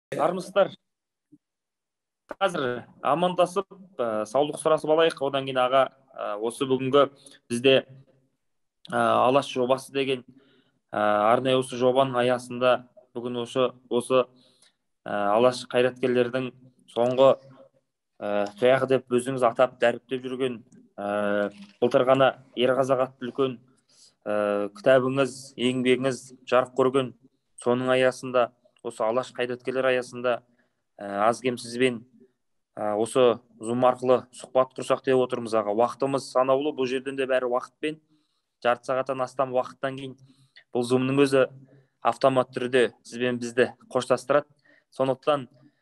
Армысыздар. Қазір амандасып, саулық сұрасып алайық. Одан кейін аға, осы бүгінгі бізде Алаш жобасы деген арнайы осы жобаның аясында бүгін осы Алаш қайраткерлердің соңғы тұяғы деп өзіңіз атап дәріптеп жүрген былтыр ғана ер қазақ атты үлкен кітабыңыз, еңбегіңіз жарық көрген. Соның аясында, осы Алаш қайраткерлер аясында аз кем сізбен осы Zoom арқылы сұхбат құрсақ деп отырмыз аға. Уақытымыз санаулы, бұл жерден де бәрі уақытпен. Жарты сағаттан астам уақыттан кейін бұл Zoom-ның өзі автомат түрде сізбен бізді қоштастырады. Сондықтан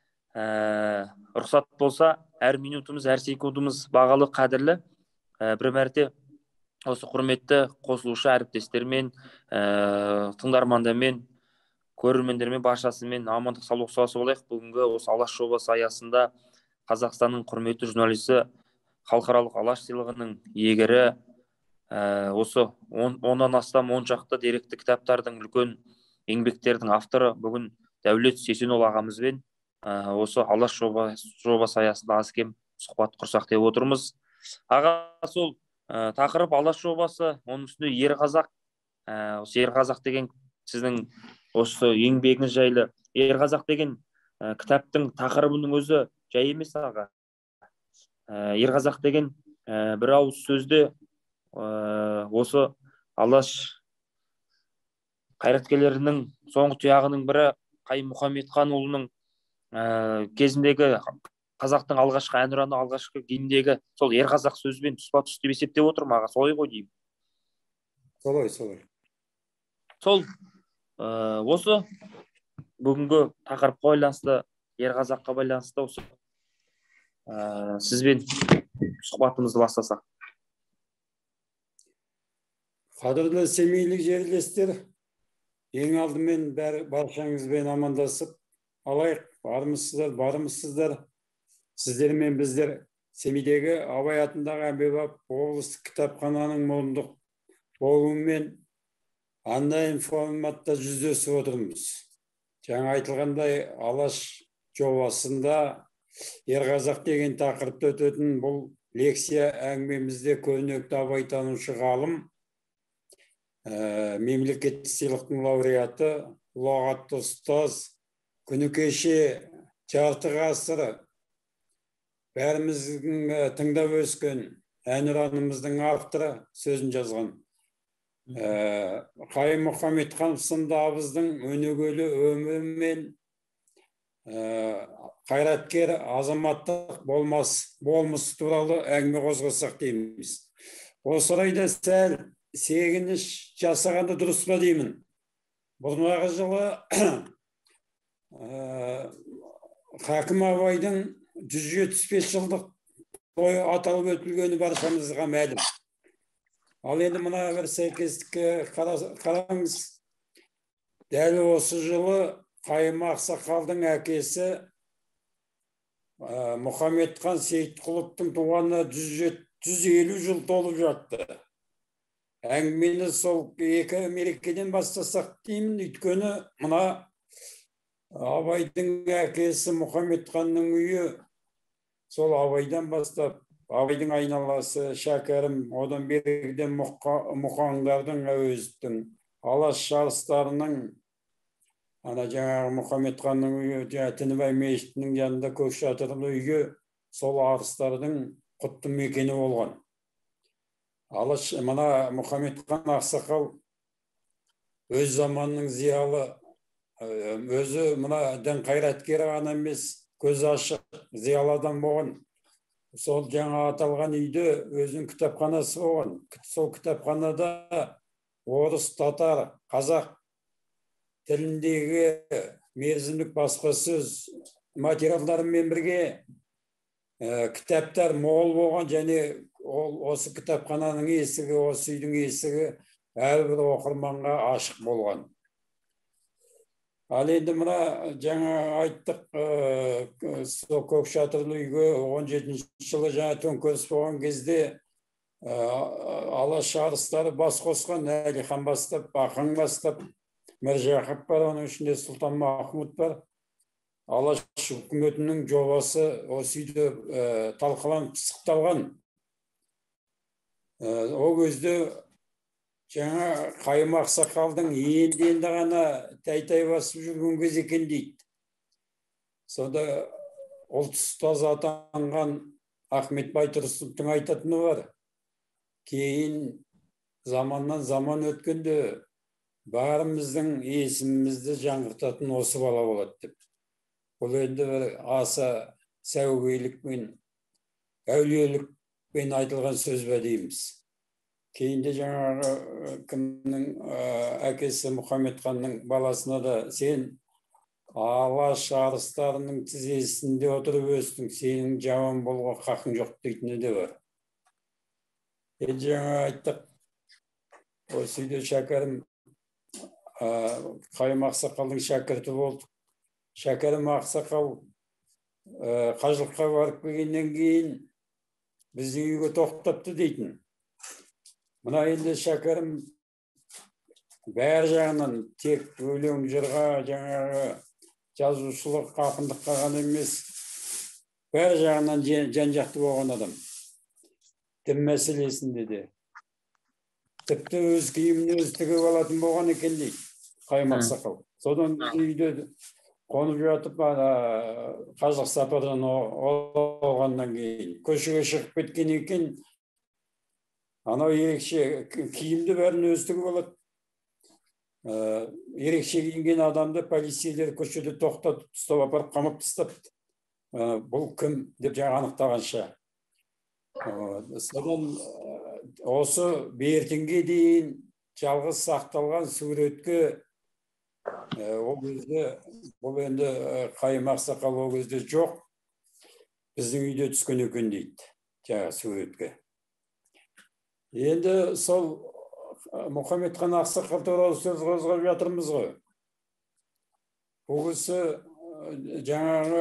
рұқсат болса, әр минутымыз, әр секундымыз бағалы, қадірлі. Бір мәрте осы құрметті қосылушы әріптестермен, тыңдармандармен, көрермендермен баршасымен амандық саулық сұрасып алайық. Бүгінгі осы Алаш жобасы аясында Қазақстанның құрметті журналисі, халықаралық Алаш сыйлығының иегері, осы 10-нан астам 10 шақты деректі кітаптардың үлкен еңбектердің авторы бүгін Дәулет Сесенұлы ағамызбен осы Алаш жобасы аясында аз кем сұхбат құрсақ деп отырмыз. Аға, сол тақырып Алаш жобасы, оның үстінде ер қазақ. Осы ер қазақ деген сіздің осы еңбегіңіз жайлы. Ер қазақ деген кітаптың тақырыбының өзі жай емес аға. Ер қазақ деген бір ауыз сөзде осы Алаш қайраткерлерінің соңғы тұяғының бірі Қайым Мұхамедханұлының кезіндегі қазақтың алғашқы әнұраны, алғашқы гимндегі сол ер қазақ сөзбен тұспа-тұс деп есептеп отырмын аға. Солай ғой деймін. Солай. Сол осы бүгінгі тақырыпқа байланысты, ер қазаққа байланысты осы сізбен сұхбатымызды бастасақ. Қадірлі семейлік жерлестер, ең алдымен баршаңызбен амандасып алайық. Барымызсыздар. Сіздермен біздер Семейдегі Абай атындағы әмбебап облыстық кітапхананың мұрындық болуымен онлайн форматта жүздесіп отырмыз. Жаңа айтылғандай, Алаш жобасында ер қазақ деген тақырыпта өтетін бұл лекция әңгімемізде көрнекті абайтанушы ғалым, мемлекеттік сыйлықтың лауреаты, ұлағатты ұстаз, күні кеше жарты ғасыр бәріміздің тыңдап өскен әнұранымыздың авторы сөзін жазған Қайым Мұхамедхан сынды абыздың өнегелі өмірі мен қайраткер азаматтық болмысы туралы әңгіме қозғасақ дейміз. Осы орайда сәл сегініш жасағанды дұрыс па деймін. Бұрынғы жылы Хакім Абайдың 175 жылдық тойы аталып өтілгені баршамызға мәлім. Ал енді мына бір сәйкестікке қараңыз. Дәл осы жылы Қайым Ақсақалдың әкесі Мұхамедхан Сейітқұловтың туғанына 150 жыл толып жатты. Әңгімені сол екі мерекеден бастасақ деймін, өйткені мына Абайдың әкесі Мұхамедханның үйі сол Абайдан бастап, Абайдың айналасы Шәкәрім, одан беріден Мұхаңдардың әуезовтің, Алаш жарыстарының, ана жаңағы Мұхамедханның үйі, Тінібай мешітінің жанында Көкшатырлы үйі сол арыстардың құтты мекені болған. Алаш, мына Мұхамедхан Ақсақал өз заманның зиялы, өзі мына дін қайраткері ғана емес, көзі ашық зиялы адам болған. Сол жаңа аталған үйде өзінің кітапханасы болған. Сол кітапханада орыс, татар, қазақ тіліндегі мерзімдік баспасөз материалдарымен бірге кітаптар мол болған, және осы кітапхананың есігі, осы үйдің есігі әрбір оқырманға ашық болған. Ал енді мына жаңа айттық, Көкшатырлы үйге 17-ші жылы жаңа төңкеріс болған кезде Алаш жарыстары бас қосқан. Әлихан бастап, Ақын бастап, Міржақып бар, оның ішінде Сұлтан Махмұт бар. Алаш үкіметінің жобасы осы үйде талқыланып пысықталған. Ол кезде жаңа Қайым Ақсақалдың енді ғана тәй-тәй басып жүрген кез екен дейді. Сонда ұлт ұстазы атанған Ахмет Байтұрсыновтың айтатыны бар. Кейін заманнан заман өткенде барымыздың есімімізді жаңғыртатын осы бала болады деп. Бұл енді бір аса сәуегейлікпен, әулиелікпен айтылған сөз бе дейміз. Кейінде жаңағы кімнің әкесі Мұхаммедханның баласына да сен алаш арыстарының тізесінде отырып өстің, сенің жаман болуға хақың жоқ дейтіні де бар. Енді жаңа айттық, осы үйде шәкәрім Қайым Ақсақалдың шәкірті болды. Шәкәрім Ақсақал қажылыққа барып келгеннен кейін біздің үйге тоқтапты дейтін. Мына енді шәкәрім бәр жағынан тек өлең жырға, жаңағы жазушылық, ақындыққа ғана емес, бәр жағынан жан-жақты болған адам. Дін мәселесінде де. Тіпті өз киімін өзі тігіп алатын болған екен дейді Қайым Ақсақал. Содан үйде қонып жатып, қажылық сапардан олғаннан кейін көшеге шығып кеткен екен. Анау ерекше киімді бәрін өзі тігіп алады. Ерекше киінген адамды полицейлер көшеде тоқтатып, ұстап апарып қамап тастапты. Бұл кім деп жаңа анықтағанша. Содан осы бертінге дейін жалғыз сақталған суретке ол кезде, бұл енді Қайым Ақсақал ол кезде жоқ, біздің үйде түскен екен дейді, жаңа суретке. Енді сол Мұхаммедхан Ақсақал туралы сөз қозғап жатырмыз ғой. Бұл кісі жаңағы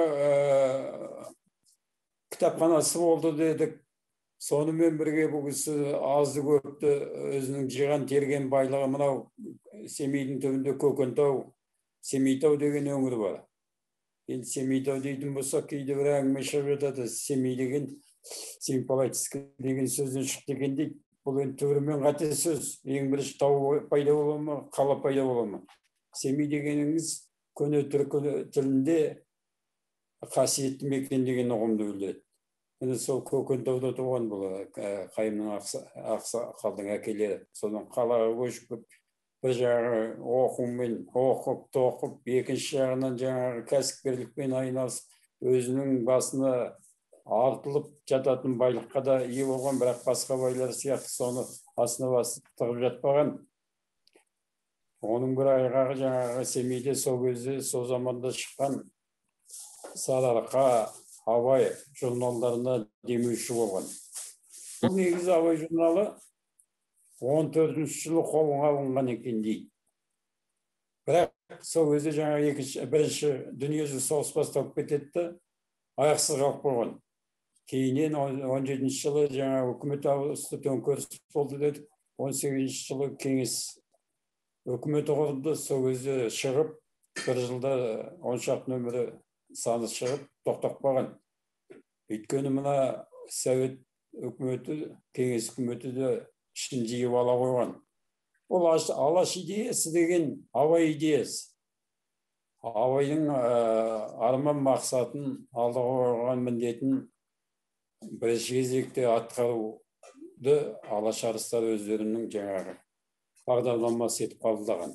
кітапханасы болды дедік. Сонымен бірге бұл кісі азды көпті өзінің жиған терген байлығы, мынау Семейдің түбінде Көкентау, Семейтау деген өңір бар. Енді Семейтау дейтін болса, кейде бір әңгіме шығып жатады. Семей деген Семипалатинск деген сөзден шықты екен дейді. Бұл енді түбірімен қате сөз. Ең бірінші тау пайда бола ма, қала пайда бола ма? Семей дегеніңіз көне түркі тілінде қасиетті мекен деген ұғымды білдіреді. Енді сол Көкентауда туған бұл Қайымның Ақсақалдың әкелері. Содан қалаға көшіп, бір жағы оқумен оқып, тоқып, екінші жағынан жаңағы кәсіпкерлікпен айналысып, өзінің басына артылып жататын байлыққа да ие болған, бірақ басқа байлар сияқты соны астына басып тығып жатпаған. Оның бір айғағы жаңағы Семейде сол кезде, сол заманда шыққан Сарыарқа, Абай журналдарына демеуші болған. Бұл негізі Абай журналы 14-ші жылы қолға алынған екен дейді. Бірақ сол кезде жаңа бірінші дүниежүзілік соғыс басталып кетеді, аяқсыз қалып қойған. Кейіннен 17-ші жылы жаңа үкімет ауысты, төңкеріс болды дедік. 18-ші жылы кеңес үкіметі құрылды, сол кезде шығып, бір жылда 10 шақты нөмірі саны шығып, тоқтап қалған. Өйткені мына Совет үкіметі, кеңес үкіметі де ішін жиып ала қойған. Ол алаш идеясы деген Абай идеясы. Абайдың арман мақсатын, алдыға қойған міндетін бірінші кезекте атқаруды алаш арыстары өздерінің жаңағы бағдарламасы етіп қабылдаған.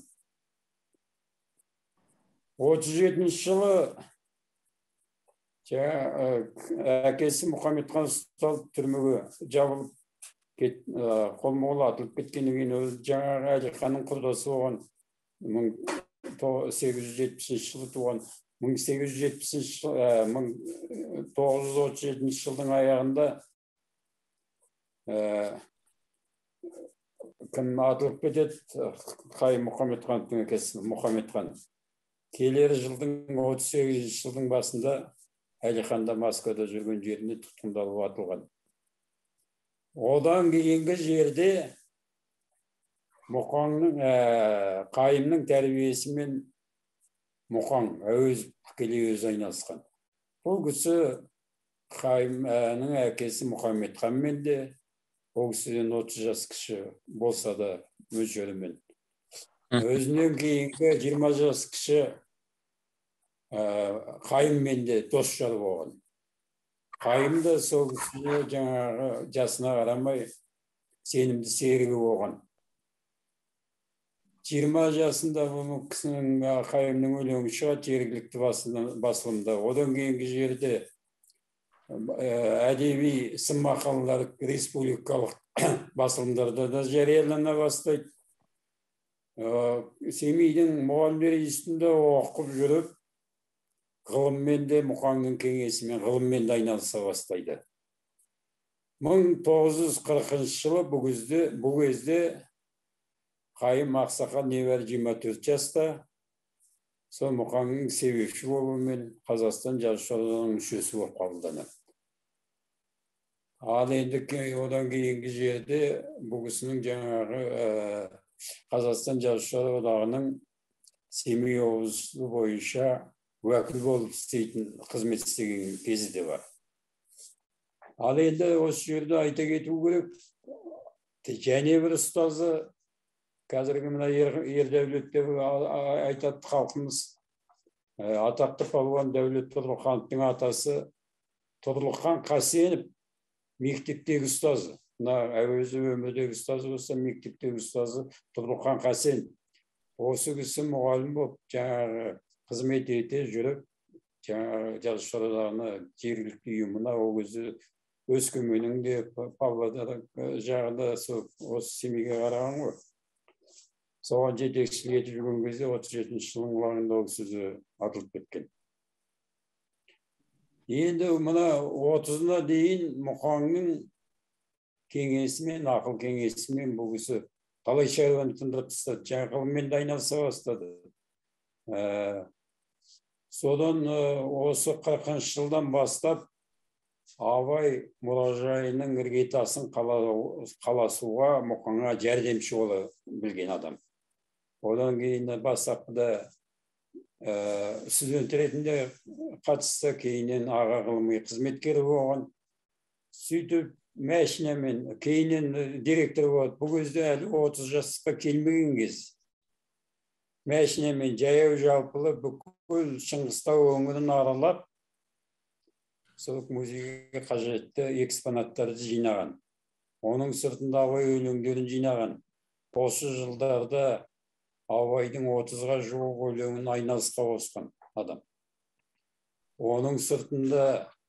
37-ші жылы әкесі Мұхаммедхан ұсталып түрмеге жабылып, қолма-қол атылып кеткеннен кейін жаңағы Әлиханның құрдасы болған 1870 жылы туған, 1937 жылдың аяғында кім атылып кетеді? Қайым Мұхаммедхановтың әкесі Мұхаммедхан. Келер жылдың 38 жылдың басында Әлиханда Москвада жүрген жеріне тұтқындалып атылған. Одан кейінгі жерде Қайымның тәрбиесімен Мұқан әуезов тікелей өзі айналысқан. Бұл кісі Қайымның әкесі Мұхаммедханмен де ол кісіден 30 жас кіші болса да мөлшерімен. Өзінен кейінгі 20 жас кіші Қайыммен де дос жар болған. Қайым да сол кісіне жаңағы жасына қарамай сенімді серігі болған. 20 жасында бұл кісінің Қайымның өлеңі шығады жергілікті басылымда. Одан кейінгі жерде әдеби сын мақалалар республикалық басылымдарда да жариялана бастайды. Семейдің мұғалімдер институтында оқып жүріп, ғылыммен де Мұқаңның кеңесімен ғылыммен де айналыса бастайды. 1940 жылы бұл кезде Қайым ақсақал небәрі 24 жаста, сол Мұқаңның себепші болуымен Қазақстан жазушылар одағының мүшесі болып қабылданады. Ал енді одан кейінгі жерде бұл кісінің жаңағы Қазақстан жазушылар одағының Семей облысы бойынша уәкіл болып істейтін қызмет істеген кезі де бар. Ал енді осы жерде айта кету керек, және бір ұстазы қазіргі мына Ердәулет деп айтады халқымыз, атақты палуан Дәулет Тұрлыхановтың атасы Тұрлыхан Қасенов мектептегі ұстазы. Мына әуезов өмірдегі ұстазы болса, мектептегі ұстазы Тұрлыхан Қасенов. Осы кісі мұғалім болып, жаңағы қызмет ете жүріп, жаңағы жазушылар одағына жергілікті ұйымына ол кезде Өскеменнің де Павлодар жағында осы Семейге қараған ғой. Соған жетекшілік етіп жүрген кезде 37 жылдың уақытында ол сөзі атылып кеткен. Енді мына 30-на дейін Мұқаңның кеңесімен, ақыл кеңесімен бұл кісі талай шаруаны тындырып тастады, жаңа ғылыммен де айналыса бастады. Содан осы 40 жылдан бастап Абай мұражайының іргетасын қаласуға Мұқаңға жәрдемші бола білген адам. Одан кейін бастапқыда студент ретінде қатысты, кейіннен аға ғылыми қызметкері болған. Сөйтіп машинамен, кейіннен директор болады. Бұл кезде әлі 30 жасқа келмеген кез. Машинамен жаяу жалпылы бүкіл Шыңғыстау өңірін аралап, сол музейге қажетті экспонаттарды жинаған. Оның сыртында Абай өлеңдерін жинаған. Осы жылдарда Абайдың 30-ға жуық өлеңін айналысқа қосқан адам. Оның сыртында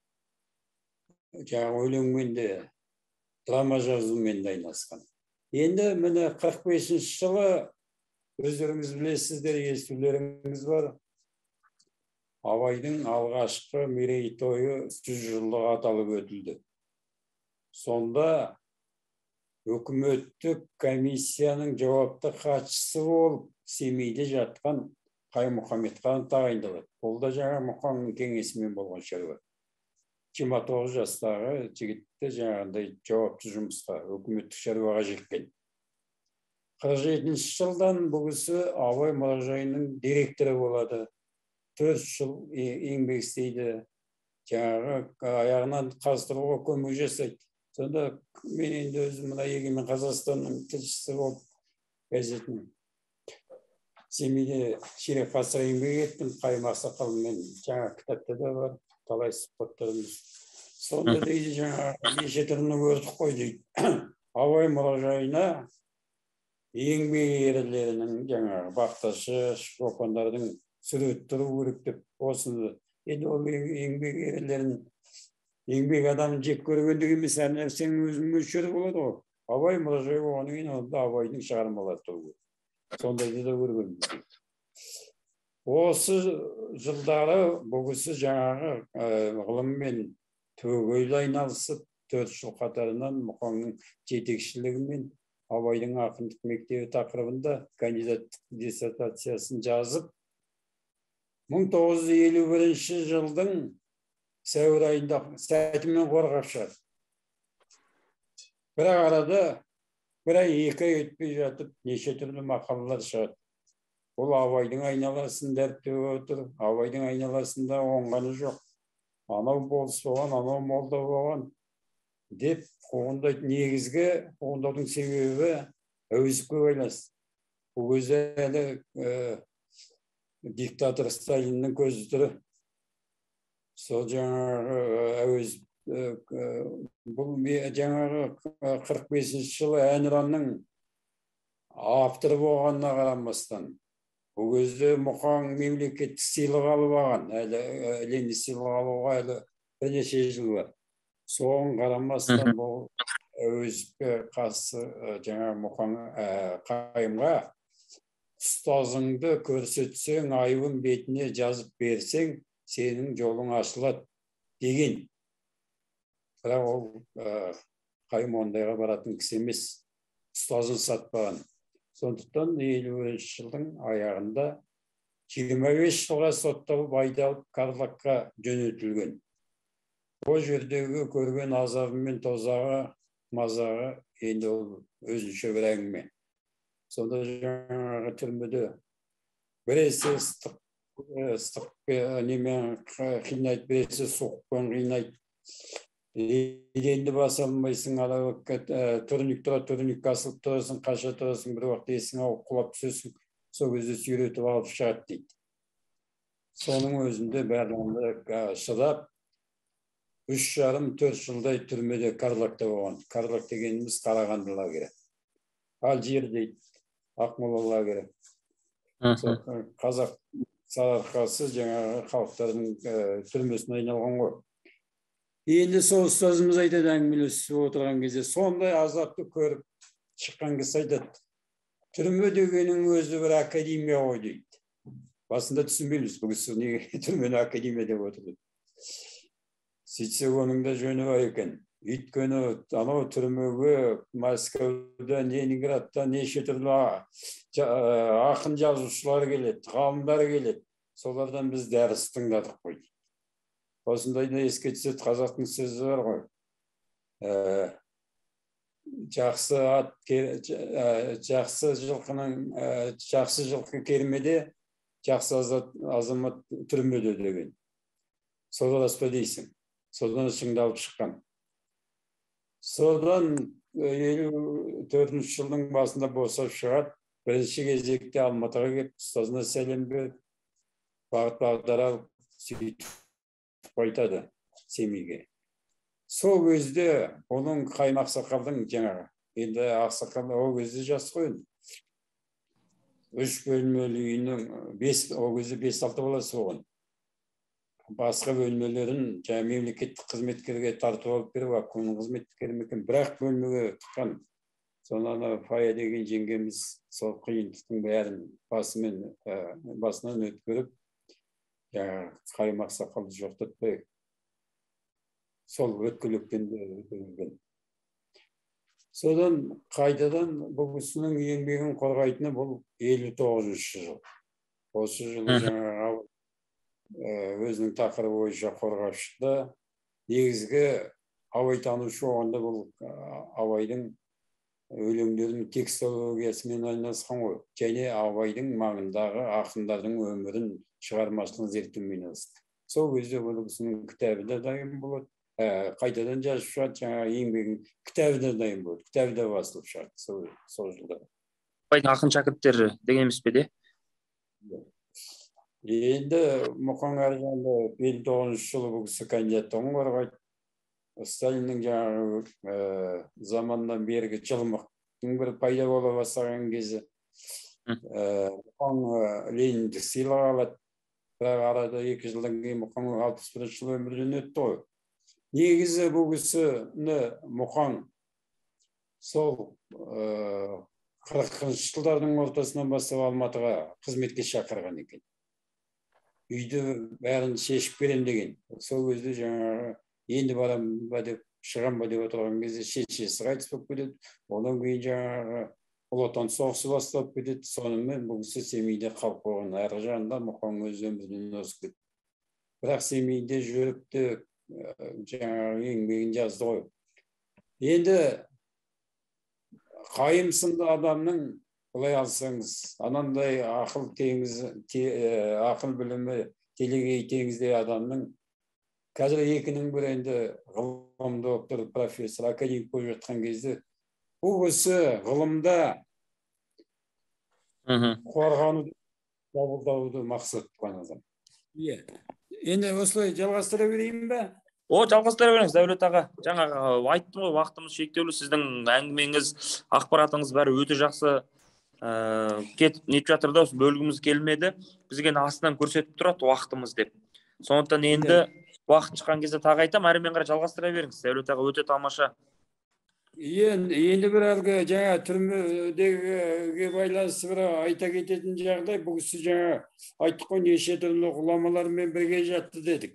жаңағы өлеңмен де, драма жазумен де айналысқан. Енді міне 45 жылы өздеріңіз білесіздер, естулеріңіз бар. Абайдың алғашқы мерейтойы 100 жылдығы аталып өтілді. Сонда үкіметтік комиссияның жауапты хатшысы болып Семейде жатқан Қайым Мұхаммедхан тағайындалады. Ол да жаңа Мұқаңның кеңесімен болған шаруа. 29 жастағы жігітті жаңағындай жауапты жұмысқа, үкіметтік шаруаға жеккен. 47 жылдан бұл кісі Абай мұражайының директоры болады. 4 жыл еңбек істейді. Жаңағы аяғынан қаздыруға көмек жасайды. Сонда мен енді өзім мына Егемен Қазақстанның тілшісі болып газетінің Семейде ширек ғасыр еңбек еттім. Қайым ақсақалмен жаңа кітапта да бар, талай сұхбаттарымыз. Сонда дейді жаңағы неше түрлі көрдік қой дейді. Абай мұражайына еңбек ерлерінің жаңағы бақташы, шопандардың суреттері керек деп осыны. Енді ол еңбек ерлерін еңбек адамын жек көргендік емес, әр нәрсенің өзінің мөлшері болады ғой. Абай мұражайы болғаннан кейін онда Абайдың шығармалары тұру. Сондайды да көргенбіз. Осы жылдары бұл кісі жаңағы ғылыммен түбегейлі айналысып, 4 жыл қатарынан Мұқаңның жетекшілігімен Абайдың ақындық мектебі тақырыбында кандидаттық диссертациясын жазып, 1951 жылдың сәуір айында сәтімен қорғап шығады. Бірақ арада бір ай, 2 ай өтпей жатып, неше түрлі мақалалар шығады. Бұл абайдың айналасын дәріптеп отыр. Абайдың айналасында оңғаны жоқ. Анау болыс болған, анау молда болған деп қуғындайды. Негізгі қуғындаудың себебі әуезовке байланысты. Бұл өзі әлі диктатор Сталиннің көзі түрі. Сол жаңағы әуезов бұл жаңағы 45-ші жылы әнұранның авторы болғанына қарамастан бұл кезде Мұқаң мемлекеттік сыйлық алып алған, әлі Ленин сыйлық алуға әлі бірнеше жыл бар. Соған қарамастан бұл әуезовке қарсы жаңа Мұқаң Қайымға ұстазыңды көрсетсең, айыбын бетіне жазып берсең, сенің жолың ашылады деген. Бірақ ол Қайым ондайға баратын кісі емес, ұстазын сатпаған. Сондықтан 50-ші жылдың аяғында 25 жылға сотталып айдалып Қарлаққа жөнелтілген. Ол жердегі көрген азабы мен тозағы, мазағы енді ол өзінше бір әңгіме. Сонда жаңағы түрмеде біресе ыстықпен немен қинайды, біресе суықпен қинайды. Енді баса алмайсың, турник тұра, турник асылып тұрасың, қаша тұрасың, бір уақытта есің ауып құлап түсесің, сол кезде сүйретіп алып шығады дейді. Соның өзінде бәрінде шыдап 3,5-4 жылдай түрмеде Қарлақта болған. Қарлақ дегеніміз Қарағанды лагері. Ал жер дейді Ақмола лагері. Қазақ сарыарқасы жаңағы халықтардың түрмесіне айналған ғой. Енді сол ұстазымыз айтады, әңгімелесіп отырған кезде, сондай азапты көріп шыққан кісі айтады, түрме дегенің өзі бір академия ғой дейді. Басында түсінбейміз, бұл кісі неге түрмені академия деп отыр. Сөйтсе оның да жөні бар екен. Өйткені анау түрмеге Москвадан, Ленинградтан неше түрлі ақын жазушылар келеді, ғалымдар келеді. Солардан біз дәріс тыңдадық қой. Осындайда еске түседі, қазақтың сөзі бар ғой. Жақсы жылқы кермеде, жақсы азамат түрмеде деген. Сол рас па дейсің. Содан шыңдалып шыққан. Содан 54-ші жылдың басында босап шығады. Бірінші кезекте Алматыға келіп, ұстазына сәлем беріп, бағыт-бағдар алып, сөйтіп айтады Семейге. Сол кезде оның Қайым ақсақалдың жаңағы, енді ақсақал ол кезде жас қой. 3 бөлмелі үйінің ол кезде 5-6 баласы болған. Басқа бөлмелерін жаңа мемлекеттік қызметкерге тартып алып беріп, ақкомның қызметкері екен, бірақ бөлмеге тыққан. Сонан Фая деген жеңгеміз сол қиындықтың бәрін басынан өткеріп, Қайым ақсақалды жоқтатпай, сол өткелектен де өтілген. Содан қайтадан бұл кісінің еңбегін қорғайтыны бұл 59-ші жыл. Осы жылы жаңағы өзінің тақырыбы бойынша қорғап шықты. Негізгі абайтанушы оғанда бұл абайдың өлеңдерінің текстологиясымен айналысқан ғой. Және абайдың маңындағы ақындардың өмірін шығармашылығын зерттеумен айналысты. Сол кезде бұл кісінің кітабы да дайын болады. Қайтадан жазып шығады, жаңағы еңбегін кітабы да дайын болады. Кітабы да басылып шығады сол жылда. Абайдың ақын шәкірттері деген емес пе де? Енді Мұқаң Әржанды 59-ші жылы бұл кісі кандидаттығын қорғайды. Сталиннің жаңағы заманнан бергі жылымықтың бір пайда бола бастаған кезі Мұқаң Лениндік сыйлық алады. Бірақ арада 2 жылдан кейін Мұқаң 61 жыл өмірден өтті ғой. Негізі бұл кісіні Мұқаң сол 40-шы жылдардың ортасынан бастап Алматыға қызметке шақырған екен. Үйді бәрін шешіп берем деген. Сол кезде жаңағы енді барам ба деп, шығам ба деп отырған кезде шешесі қайтыс болып кетеді. Одан кейін жаңағы Ұлы Отан соғысы басталып кетеді. Сонымен бұл кісі Семейде қалып қойған. Арғы жағында Мұқаң өз өмірінен озып кетті. Бірақ Семейде жүріп те жаңағы еңбегін жазды ғой. Енді Қайым сынды адамның былай алсаңыз, анандай ақыл білімі телегей теңіздей адамның қазір екінің бір енді ғылым доктор, профессор, академик болып жатқан кезде бұл кісі ғылымда қорғануды, қабылдауды мақсат тұтқан адам. Иә. Енді осылай жалғастыра берейін бе? Жалғастыра беріңіз, Дәулет аға. Жаңағы айттым ғой, уақытымыз шектеулі, сіздің әңгімеңіз, ақпаратыңыз бәрі өте жақсы кетіп нетіп жатыр да, осы бөлгіміз келмеді. Бізге астынан көрсетіп тұрады уақытымыз деп. Сондықтан енді уақыт шыққан кезде тағы айтам, әрмен қарай жалғастыра беріңіз. Дәулет аға өте тамаша. Енді бір әлгі жаңа түрмедегі байланысты бір айта кететін жағдай, бұл кісі жаңа айттық қой, неше түрлі ғұламалармен бірге жатты дедік.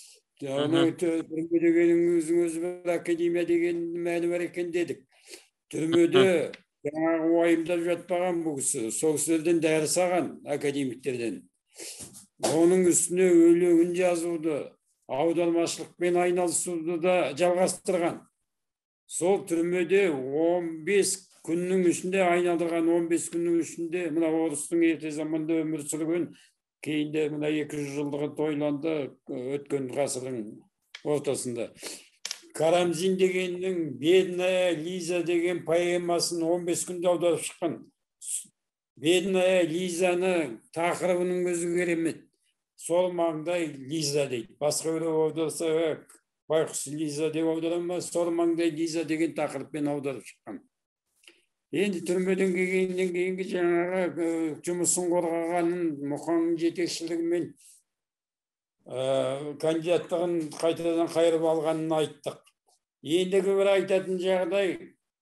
Түрме дегеніңіздің өзі бір академия деген мәні бар екен дедік. Түрмеде жаңағы уайымдап жатпаған бұл кісі, сол кісілерден дәріс алған академиктерден. Оның үстіне өлеңін жазуды, аудармашылықпен айналысуды да жалғастырған. Сол түрмеде 15 күннің ішінде, айналдырған 15 күннің ішінде, мына орыстың ерте заманда өмір сүрген, кейінде мына 200 жылдығы тойланды өткен ғасырдың ортасында. Карамзин дегеннің «Бедная Лиза» деген поэмасын 15 күнде аударып шыққан. «Бедная Лизаны» тақырыбының өзі керемет. Сол маңдай Лиза дейді. Басқа біреу аударса байқұс Лиза деп аударама, сол маңдай Лиза деген тақырыппен аударып шыққан. Енді түрмеден келгеннен кейінгі жаңағы жұмысын қорғағанын, Мұқаңның жетекшілігімен кандидаттығын қайтадан қайырып алғанын айттық. Ендігі бір айтатын жағдай,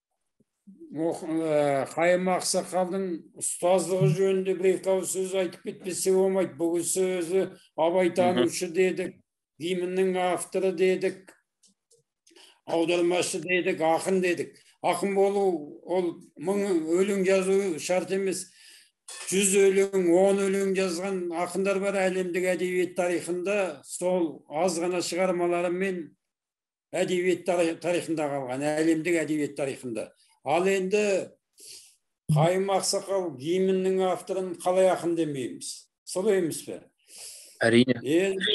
Қайым Ақсақалдың ұстаздығы жөнінде бір-екі ауыз сөз айтып кетпесе болмайды. Бұл сөзі абайтанушы дедік, гимннің авторы дедік, аудармашы дедік, ақын дедік. Ақын болу, ол 1000 өлең жазу шарт емес. 100 өлең, 10 өлең жазған ақындар бар әлемдік әдебиет тарихында, сол аз ғана шығармаларымен әдебиет тарихында қалған, әлемдік әдебиет тарихында. Ал енді Қайым Ақсақал гимннің авторын қалай ақын демейміз? Солай емес пе? Әрине. Енді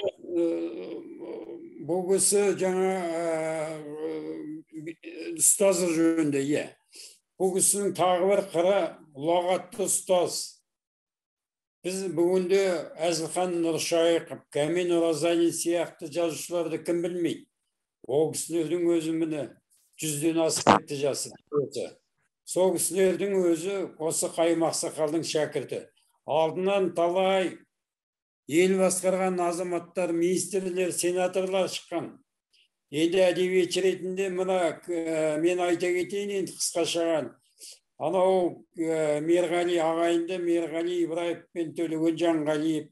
бұл кісі жаңа ұстазы жөнінде, иә. Бұл кісінің тағы бір қыры ұлағатты ұстаз. Біз бүгінде Әзілхан Нұршайықов, Кәмен Оразалин сияқты жазушыларды кім білмейді. Ол кісілердің өзі міне 100-ден асып кетті жасы. Сол кісілердің өзі осы Қайым Ақсақалдың шәкірті. Алдынан талай ел басқарған азаматтар, министрлер, сенаторлар шыққан. Енді әдебиетші ретінде мына мен айта кетейін енді қысқаша. Анау Мерғали ағайынды, Мерғали Ибраев пен Төлеген Жанғалиев,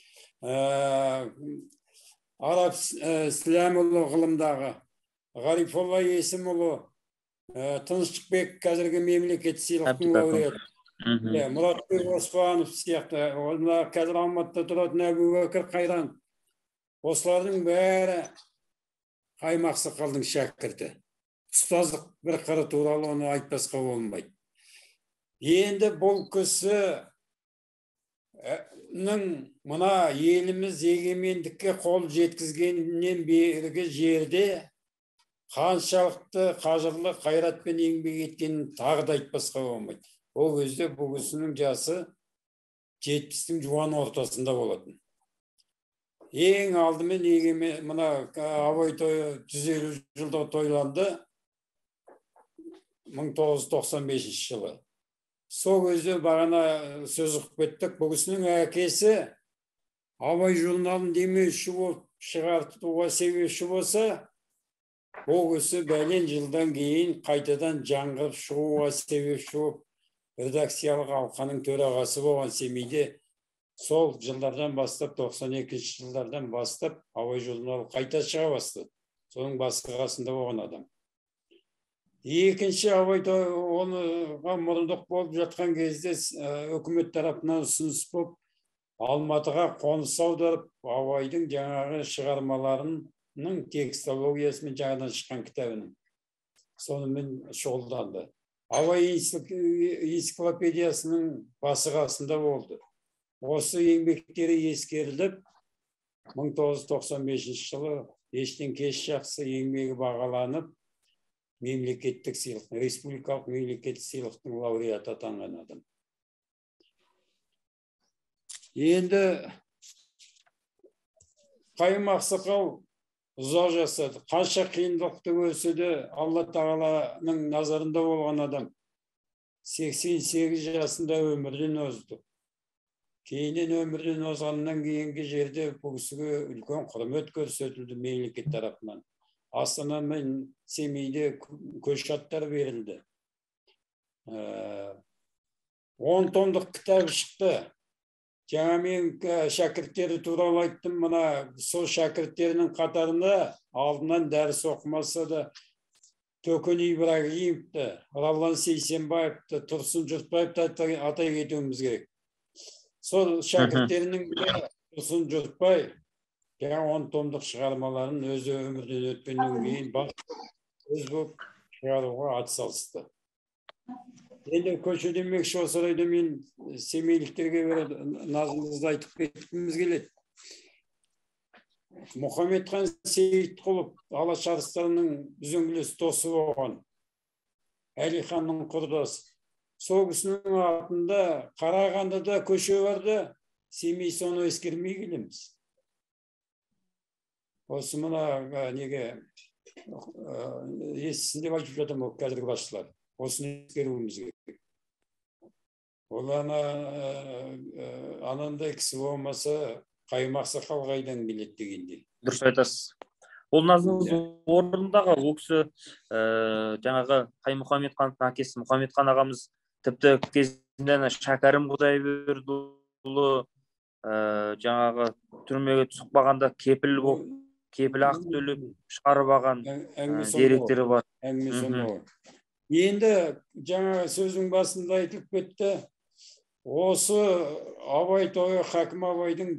Арап Сләмұлы ғылымдағы, Ғарифолла Есімұлы, Тыныштықбек қазіргі мемлекет сыйлықтың лауреаты, Мұратбек Оспанов сияқты, қазір Алматыда тұратын Әбубәкір Қайран. Осылардың бәрі Қайым Ақсақалдың шәкірті. Ұстаздық бір қыры туралы оны айтпасқа болмайды. Енді бұл кісінің мына еліміз егемендікке қол жеткізгеннен бергі жерде қаншалықты қажырлы қайратпен еңбек еткенін тағы да айтпасқа болмайды. Ол кезде бұл кісінің жасы 70-тің жуан ортасында болатын. Ең алдымен мына абай тойы 150 жылда тойланды 1995 жылы. Сол кезде бағана сөз қып кеттік. Бұл кісінің әкесі абай журналын демеуші болып шығартуға себепші болса, ол кісі бәлен жылдан кейін қайтадан жаңғырып шығуға себепші болып редакциялық алқаның төрағасы болған Семейде. Сол жылдардан бастап, 92 жылдардан бастап, абай журналы қайта шыға бастады. Соның басқы қасында болған адам. Екінші абай оныға мұрындық болып жатқан кезде үкімет тарапынан ұсыныс болып, Алматыға қоныс аударып, абайдың жаңағы шығармаларының текстологиясымен жаңадан шыққан кітабының сонымен шұғылданды. абай энциклопедиясының басы қасында болды. Осы еңбектері ескеріліп, 1995 жылы ештен кеш жақсы еңбегі бағаланып, мемлекеттік сыйлық, республикалық мемлекеттік сыйлықтың лауреаты атанған адам. Енді Қайым Ақсақал ұзақ жасады. Қанша қиындықты көрсе де Алла Тағаланың назарында болған адам. 88 жасында өмірден озды. Кейіннен өмірден озғаннан кейінгі жерде бұл кісіге үлкен құрмет көрсетілді мемлекет тарапынан. Астана мен Семейде көшаттар берілді. 10 томдық кітап шықты. Жаңа мен шәкірттері туралы айттым, мына сол шәкірттерінің қатарында алдынан дәріс оқымаса да Төкен Ибрагимовті, Раллан Сейсенбаевті, Тұрсын Жұртбаевты атай кетуіміз керек. Сол шәкірттерінің Тұрсын Жұртбай жаңа 10 томдық шығармаларын өзі өмірден өткеннен кейін өз болып шығаруға атсалысты. Енді көше демекші осы орайда мен семейліктерге бір назымызды айтып кеткіміз келеді. Мұхамедхан Сейітқұлов Алаш арыстарының үзеңгілес досы болған, Әлиханның құрдасы. Сол кісінің артында Қарағандыда көше барды, Семей соны ескермей келеміз. Осы мына неге естісін деп айтып жатыр ма қазіргі басшылар. Осыны ескеруіміз керек. Ол анандай кісі болмаса Қайым Ақсақал қайдан келеді дегендей. Дұрыс айтасыз. Ол назыңыз орындағы. Ол кісі жаңағы Қайым Мұхамедхановтың әкесі Мұхамедхан ағамыз тіпті кезінде Шәкәрім Құдайбердіұлы жаңағы түрмеге түсіп қалғанда кепіл ақы төлеп шығарып алған деректері бар. Енді жаңа сөздің басында айтылып кетті. Осы Абай тойы, Хакім Абайдың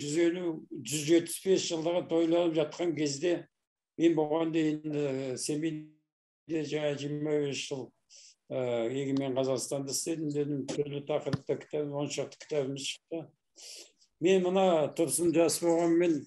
175 жылдығы тойланып жатқан кезде мен болған дейін Семейде жаңа 25 жыл егемен Қазақстанды істедім дедім. Түрлі тақырыпта кітабым, 10 шақты кітабымыз шықты. Мен мына Тұрсын жас болғанмен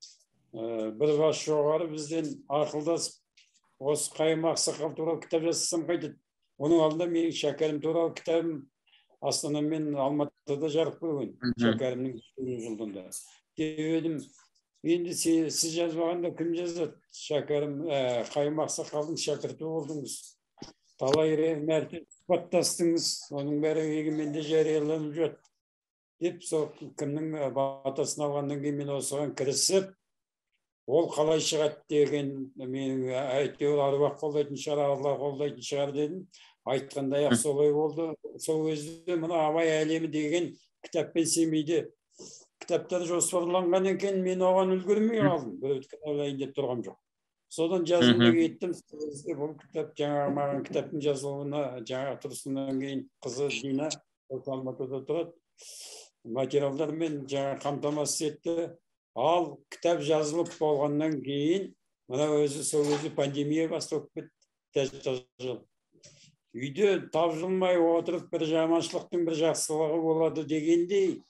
бір бас жоғары бізден ақылдасып, осы Қайым Ақсақал туралы кітап жазсам қайтеді. Оның алдында менің Шәкәрім туралы кітабым Астана мен Алматыда жарық көрген. Шәкәрімнің 20 жылдында. Деп едім, енді сіз жазбағанда кім жазады? Шәкәрім, Қайым Ақсақалдың шәкірті болдыңыз. Талай мәрте сұхбаттастыңыз. Оның бәрі егеменде жарияланып жатыр. Деп сол кімнің батасын алғаннан кейін мен осыған кірісіп, ол қалай шығады деген менің әйтеуір аруақ қолдайтын шығар, Алла қолдайтын шығар дедім. Айтқандай ақ солай болды. Сол кезде мына Абай әлемі деген кітаппен Семейде кітаптар жоспарланған екен, мен оған үлгермей қалдым. Бір өткен ойлайын деп тұрғам жоқ. Содан жазуға кеттім. Бұл кітап жаңағы маған кітаптың жазылуына жаңа Тұрсыннан кейін қызы Дина Алматыда тұрады. Материалдармен жаңа қамтамасыз етті. Ал кітап жазылып болғаннан кейін мына өзі сол өзі пандемия басталып кетті. Үйде тапжылмай отырып бір жаманшылықтың бір жақсылығы болады дегендей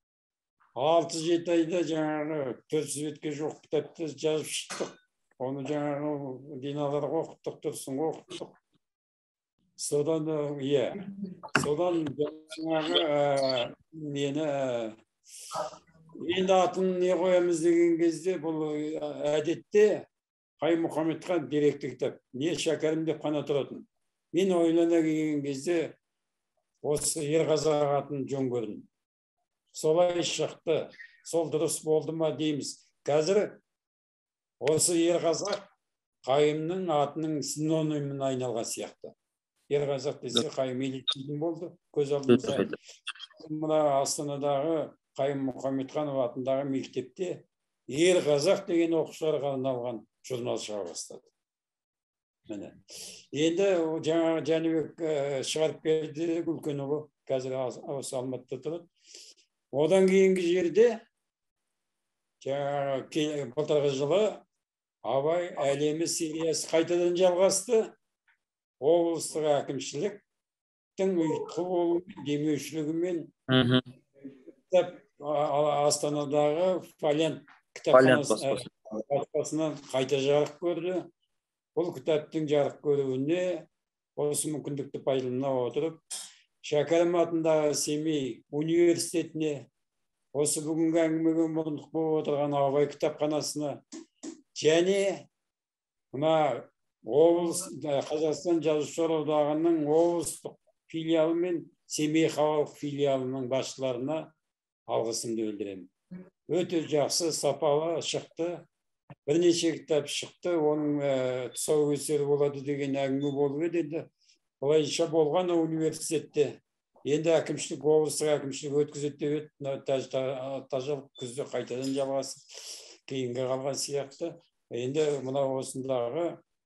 6-7 айда жаңағы 400 бетке жоқ кітапты жазып шықтық. Оны жаңағы Диналарға оқыттық, Тұрсын оқыттық. Содан жаңағы мені енді атын не қоямыз деген кезде бұл әдетте Қайым Мұхамедхан деректі кітап. Не Шәкәрім деп қана тұратын. Мен ойлана келген кезде осы Ерғазақ атын жөн көрдім. Солай шықты. Сол дұрыс болды ма дейміз. Қазір осы Ерғазақ Қайымның атының синониміне айналған сияқты. Ерғазақ десе Қайым елейтін болды. Көз алдымызда. Мына Астанадағы Қайым Мұхамедханов атындағы мектепте Ерғазақ деген оқушыларға арналған журнал шыға бастады. Енді жаңағы Жәнібек шығарып берді, үлкен ұлы, қазір осы Алматыда тұрады. Одан кейінгі жерде жаңағы былтырғы жылы Абай әлемі сериясы қайтадан жалғасты. Облыстық әкімшілік кітаптың ұйытқы болуымен, демеушілігімен Мгм. кітап Астанадағы Фолиант Валиант кітапханасы баспасы. баспасынан қайта жарық көрді. Бұл кітаптың жарық көруіне осы мүмкіндікті пайдалана отырып, Шәкәрім атындағы Семей университетіне, осы бүгінгі әңгімеге мұрындық болып отырған Абай кітапханасына және мына Қазақстан Жазушылар одағының облыстық филиалы мен Семей қалалық филиалының басшыларына алғысымды білдіремін. Өте жақсы, сапалы шықты. Бірнеше кітап шықты, оның тұсаукесері болады деген әңгіме болып еді. Олайша болған университетте енді әкімшілік, облыстық әкімшілік өткізеді деп тажал күзде қайтадан жалғасы кейінге қалған сияқты. Енді мына осындағы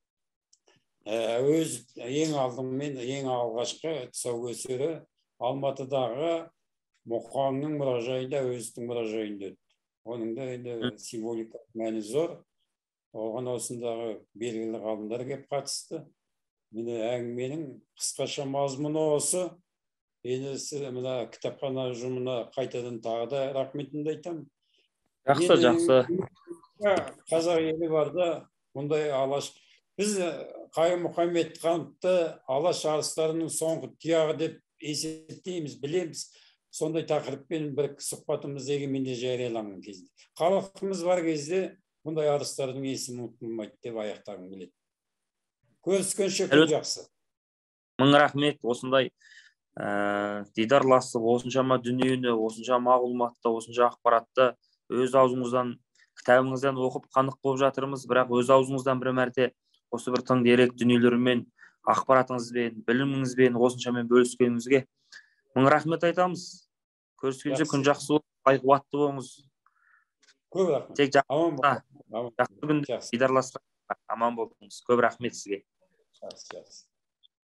өз ең алдымен ең алғашқы тұсаукесері Алматыдағы Мұқаңның мұражайында, өзінің мұражайында өтті. Оның да енді символикалық мәні зор. Оған осындағы белгілі ғалымдар келіп қатысты. Міне әңгіменің қысқаша мазмұны осы. Енді мына кітапхана ұжымына қайтадан тағы да рахметімді айтамын. Жақсы. Қазақ елі барда мұндай алаш. Біз Қайым Мұхамедхановты алаш арыстарының соңғы тұяғы деп есептейміз, білеміз. Сондай тақырыппен бір сұхбатымыз егеменде жарияланған кезде. Халқымыз бар кезде мұндай арыстардың есімі ұмытылмайды деп аяқтағым келеді. Көріскенше күн жақсы. Мың рахмет, осындай дидарласып, осыншама дүниені, осынша мағлұматты, осынша ақпаратты өз аузыңыздан, кітабыңыздан оқып қанық болып жатырмыз. Бірақ өз аузыңыздан бір мәрте осы бір тың дерек дүниелермен, ақпаратыңызбен, біліміңізбен осыншамен бөліскеніңізге мың рахмет айтамыз. Көріскенше күн жақсы болып, қуатты болыңыз. Көп рахмет. Тек жақсы күнде дидарласқа аман болыңыз. Көп рахмет сізге. Жақсы.